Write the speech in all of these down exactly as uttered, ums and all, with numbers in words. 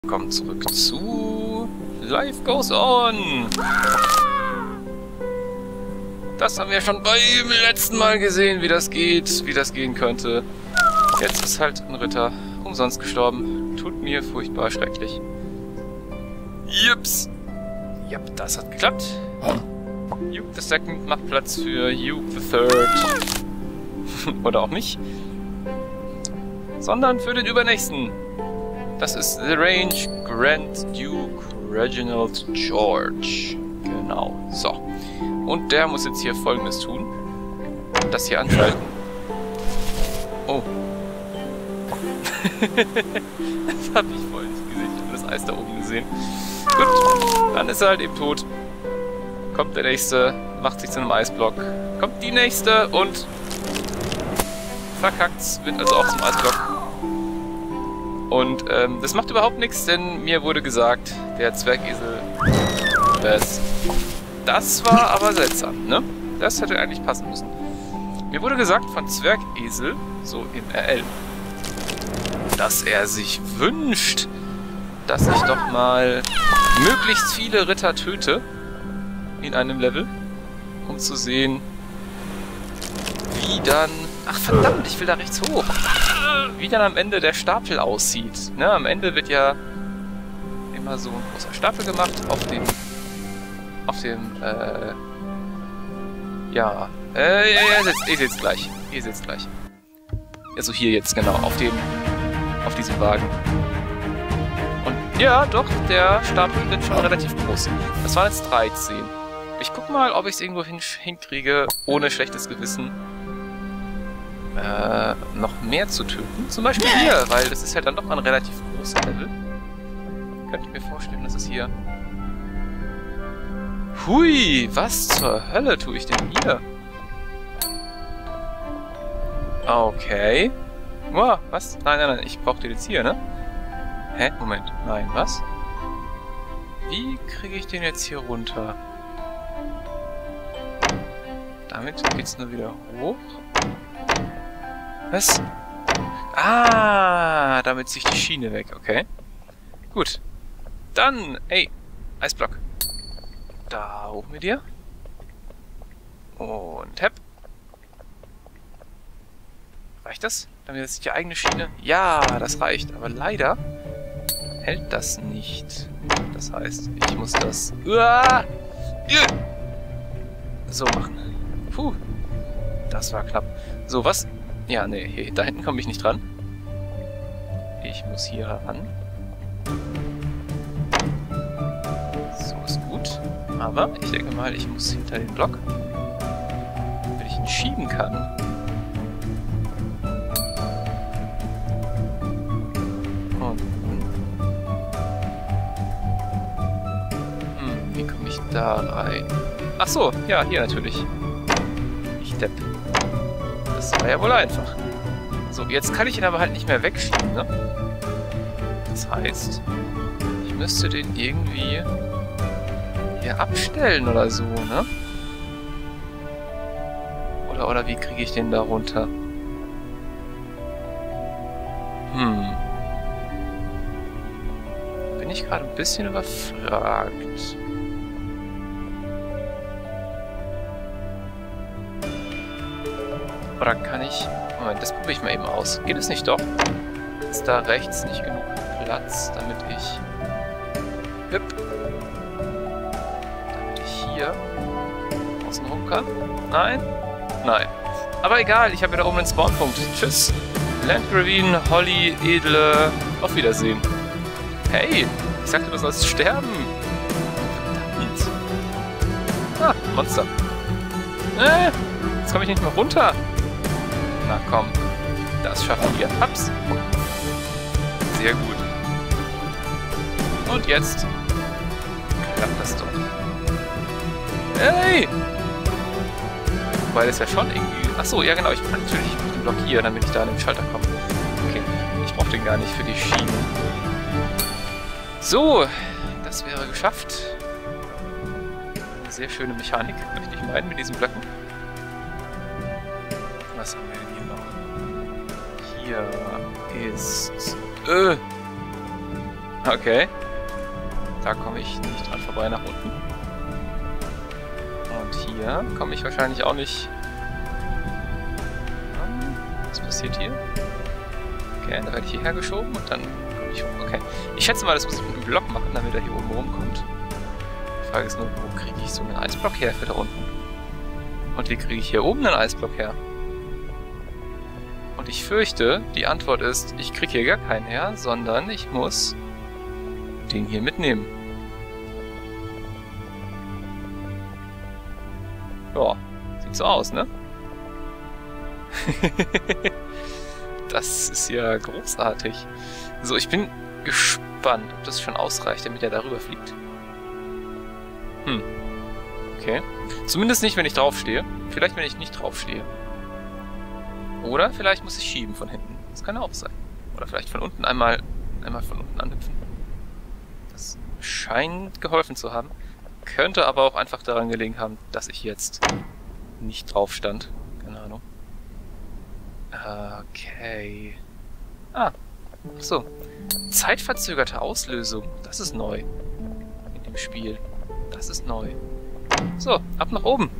Willkommen zurück zu Life Goes On. Das haben wir schon beim letzten Mal gesehen, wie das geht, wie das gehen könnte. Jetzt ist halt ein Ritter umsonst gestorben. Tut mir furchtbar schrecklich. Jups. Jupp, das hat geklappt. Jupp the Second macht Platz für Jupp the Third. Oder auch nicht. Sondern für den übernächsten. Das ist The Range Grand Duke Reginald George. Genau. So. Und der muss jetzt hier Folgendes tun. Das hier anschalten. Oh. Das habe ich vorhin nicht gesehen. Ich habe das Eis da oben gesehen. Gut. Dann ist er halt eben tot. Kommt der nächste, macht sich zu einem Eisblock. Kommt die nächste und verkackt's, wird also auch zum Eisblock. Und ähm, das macht überhaupt nichts, denn mir wurde gesagt, der Zwergesel das, das war aber seltsam, ne? Das hätte eigentlich passen müssen. Mir wurde gesagt von Zwergesel, so im R L, dass er sich wünscht, dass ich doch mal möglichst viele Ritter töte in einem Level, um zu sehen, wie dann... Ach verdammt, ich will da rechts hoch. Wie dann am Ende der Stapel aussieht. Ne, am Ende wird ja immer so ein großer Stapel gemacht auf dem... Auf dem, äh... Ja, äh, ihr seht's, ihr seht's gleich. Ihr seht's gleich. Also hier jetzt, genau, auf dem... Auf diesem Wagen. Und ja, doch, der Stapel wird schon relativ groß. Das waren jetzt dreizehn. Ich guck mal, ob ich es irgendwo hin hinkriege, ohne schlechtes Gewissen. Äh, noch mehr zu töten. Zum Beispiel hier, weil das ist ja dann doch ein relativ großes Level. Könnt ihr mir vorstellen, dass es hier... Hui, was zur Hölle tue ich denn hier? Okay. Wow, was? Nein, nein, nein, ich brauche den jetzt hier, ne? Hä? Moment, nein, was? Wie kriege ich den jetzt hier runter? Damit geht's nur wieder hoch. Was? Ah, damit ziehe ich die Schiene weg, okay. Gut. Dann, ey, Eisblock. Da hoch mit dir. Und hepp. Reicht das? Damit ist die eigene Schiene. Ja, das reicht. Aber leider hält das nicht. Das heißt, ich muss das Uah! So machen. Puh. Das war knapp. So, was? Ja, nee, hier, da hinten komme ich nicht dran. Ich muss hier ran. So ist gut. Aber ich denke mal, ich muss hinter den Block, damit ich ihn schieben kann. Und hm, wie komme ich da rein? Ach so, ja, hier natürlich. Ich depp. Das war ja wohl einfach. So, jetzt kann ich ihn aber halt nicht mehr wegschieben, ne? Das heißt, ich müsste den irgendwie hier abstellen oder so, ne? Oder, oder wie kriege ich den da runter? Hm. Bin ich gerade ein bisschen überfragt. Oder kann ich... Moment, das probiere ich mal eben aus. Geht es nicht doch? Ist da rechts nicht genug Platz, damit ich... Hüpp. Damit ich hier außen rum kann? Nein? Nein. Aber egal, ich habe wieder oben einen Spawnpunkt. Tschüss. Landgravine, Holly, Edle. Auf Wiedersehen. Hey, ich sagte, du sollst sterben. Verdammt. Ah, Monster. Äh, jetzt komme ich nicht mehr runter. Na komm, das schaffen wir. Ups. Sehr gut. Und jetzt klappt das doch. Hey! Weil das ja schon irgendwie... Achso, ja genau, ich kann natürlich den blockieren, damit ich da an den Schalter komme. Okay, ich brauche den gar nicht für die Schienen. So, das wäre geschafft. Eine sehr schöne Mechanik, möchte ich meinen, mit diesen Blöcken. Was haben wir denn hier noch? Hier ist... Äh, Okay. Da komme ich nicht dran vorbei nach unten. Und hier komme ich wahrscheinlich auch nicht... Was passiert hier? Okay, da werde ich hierher geschoben und dann komme ich hoch. Okay. Ich schätze mal, das muss ich mit einem Block machen, damit er hier oben rumkommt. Die Frage ist nur, wo kriege ich so einen Eisblock her für da unten? Und wie kriege ich hier oben einen Eisblock her? Und ich fürchte, die Antwort ist, ich kriege hier gar keinen her, sondern ich muss den hier mitnehmen. Ja, sieht so aus, ne? Das ist ja großartig. So, ich bin gespannt, ob das schon ausreicht, damit er darüber fliegt. Hm. Okay. Zumindest nicht, wenn ich draufstehe. Vielleicht, wenn ich nicht draufstehe. Oder vielleicht muss ich schieben von hinten. Das kann auch sein. Oder vielleicht von unten einmal, einmal von unten anhüpfen. Das scheint geholfen zu haben. Könnte aber auch einfach daran gelegen haben, dass ich jetzt nicht drauf stand. Keine Ahnung. Okay. Ah. Ach so. Zeitverzögerte Auslösung. Das ist neu. In dem Spiel. Das ist neu. So, ab nach oben.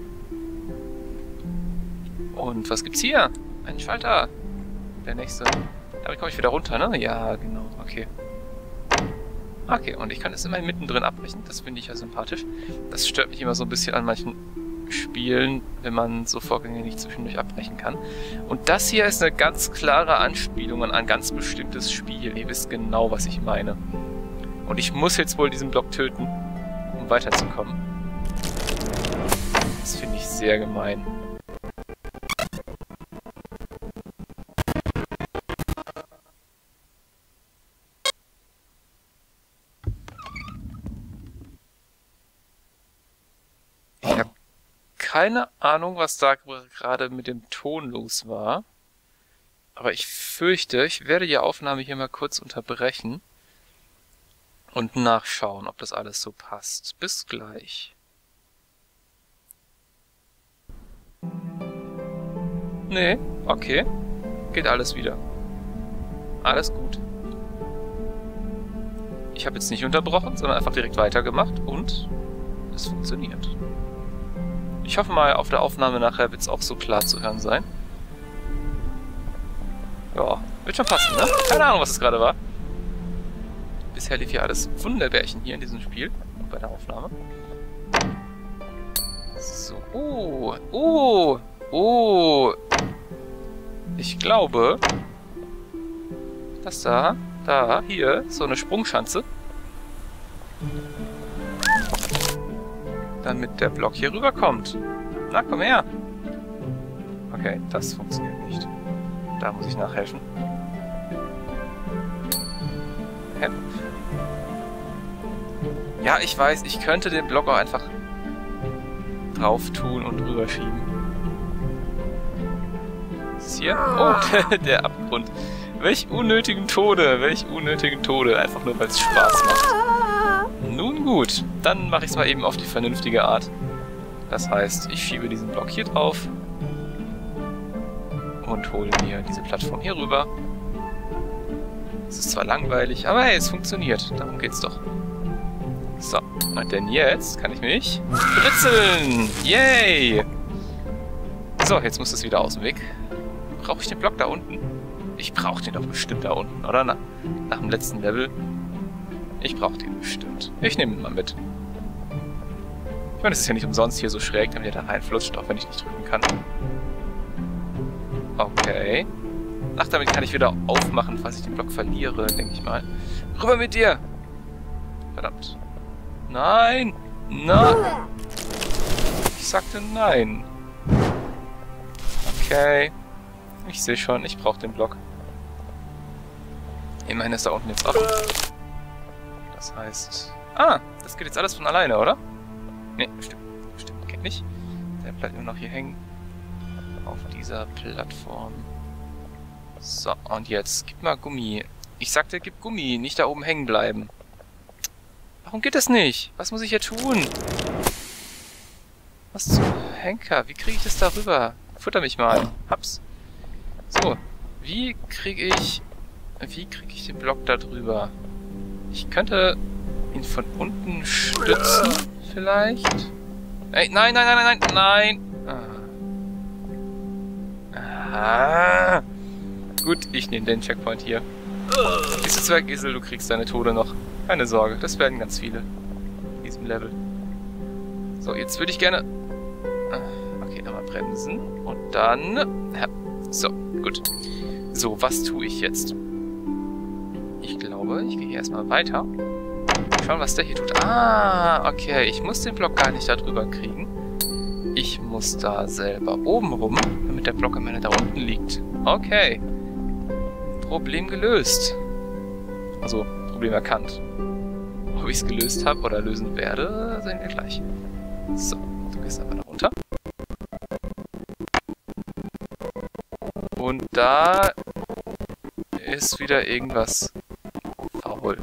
Und was gibt's hier? Ein Schalter. Der nächste. Damit komme ich wieder runter, ne? Ja, genau. Okay. Okay, und ich kann es immer mittendrin abbrechen. Das finde ich ja sympathisch. Das stört mich immer so ein bisschen an manchen Spielen, wenn man so Vorgänge nicht zwischendurch abbrechen kann. Und das hier ist eine ganz klare Anspielung an ein ganz bestimmtes Spiel. Ihr wisst genau, was ich meine. Und ich muss jetzt wohl diesen Block töten, um weiterzukommen. Das finde ich sehr gemein. Ich habe keine Ahnung, was da gerade mit dem Ton los war. Aber ich fürchte, ich werde die Aufnahme hier mal kurz unterbrechen und nachschauen, ob das alles so passt. Bis gleich. Nee, okay. Geht alles wieder. Alles gut. Ich habe jetzt nicht unterbrochen, sondern einfach direkt weitergemacht und es funktioniert. Ich hoffe mal, auf der Aufnahme nachher wird es auch so klar zu hören sein. Ja, wird schon passen, ne? Keine Ahnung, was es gerade war. Bisher lief hier alles Wunderbärchen hier in diesem Spiel und bei der Aufnahme. So, oh, oh, oh. Ich glaube, dass da, da, hier, so eine Sprungschanze. Damit der Block hier rüberkommt. Na, komm her. Okay, das funktioniert nicht. Da muss ich nachhelfen. Hä? Ja, ich weiß, ich könnte den Block auch einfach drauf tun und rüberschieben. Was ist hier? Oh, der Abgrund. Welch unnötigen Tode, welch unnötigen Tode. Einfach nur, weil es Spaß macht. Nun gut, dann mache ich es mal eben auf die vernünftige Art. Das heißt, ich schiebe diesen Block hier drauf und hole mir diese Plattform hier rüber. Es ist zwar langweilig, aber hey, es funktioniert. Darum geht's doch. So, und denn jetzt kann ich mich britzeln. Yay! So, jetzt muss es wieder aus dem Weg. Brauche ich den Block da unten? Ich brauche den doch bestimmt da unten, oder? Na, nach dem letzten Level. Ich brauche den bestimmt. Ich nehme ihn mal mit. Ich meine, es ist ja nicht umsonst hier so schräg, damit er da reinflutscht, auch wenn ich nicht drücken kann. Okay. Ach, damit kann ich wieder aufmachen, falls ich den Block verliere, denke ich mal. Rüber mit dir! Verdammt. Nein! Nein! Ich sagte nein. Okay. Ich sehe schon, ich brauche den Block. Immerhin ist da unten jetzt offen. Das heißt... Ah, das geht jetzt alles von alleine, oder? Ne, stimmt. Stimmt, geht nicht. Der bleibt immer noch hier hängen. Auf dieser Plattform. So, und jetzt, gib mal Gummi. Ich sagte, gib Gummi, nicht da oben hängen bleiben. Warum geht das nicht? Was muss ich hier tun? Was zum Henker? Wie kriege ich das da rüber? Futter mich mal. Hab's. So, wie kriege ich... Wie kriege ich den Block da drüber? Ich könnte ihn von unten stützen, vielleicht. Ey, nein, nein, nein, nein, nein, nein. Ah. Ah. Gut, ich nehme den Checkpoint hier. Diese Zwergesel, du kriegst deine Tode noch. Keine Sorge, das werden ganz viele. In diesem Level. So, jetzt würde ich gerne... Okay, nochmal bremsen. Und dann... Ja. So, gut. So, was tue ich jetzt? Ich glaube, ich gehe hier erstmal weiter. Schauen, was der hier tut. Ah, okay. Ich muss den Block gar nicht da drüber kriegen. Ich muss da selber oben rum, damit der Block am Ende da unten liegt. Okay. Problem gelöst. Also, Problem erkannt. Ob ich es gelöst habe oder lösen werde, sehen wir gleich. So, du gehst aber da runter. Und da ist wieder irgendwas faul.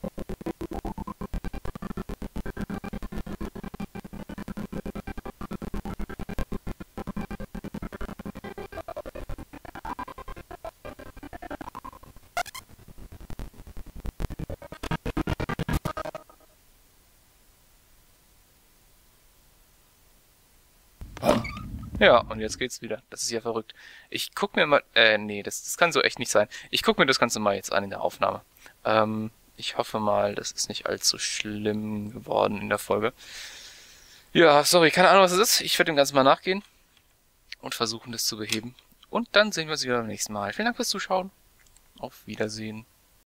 Ja, und jetzt geht's wieder. Das ist ja verrückt. Ich guck mir mal... Äh, nee, das, das kann so echt nicht sein. Ich guck mir das Ganze mal jetzt an in der Aufnahme. Ähm, ich hoffe mal, das ist nicht allzu schlimm geworden in der Folge. Ja, sorry, keine Ahnung, was es ist. Ich werde dem Ganzen mal nachgehen und versuchen, das zu beheben. Und dann sehen wir uns wieder beim nächsten Mal. Vielen Dank fürs Zuschauen. Auf Wiedersehen.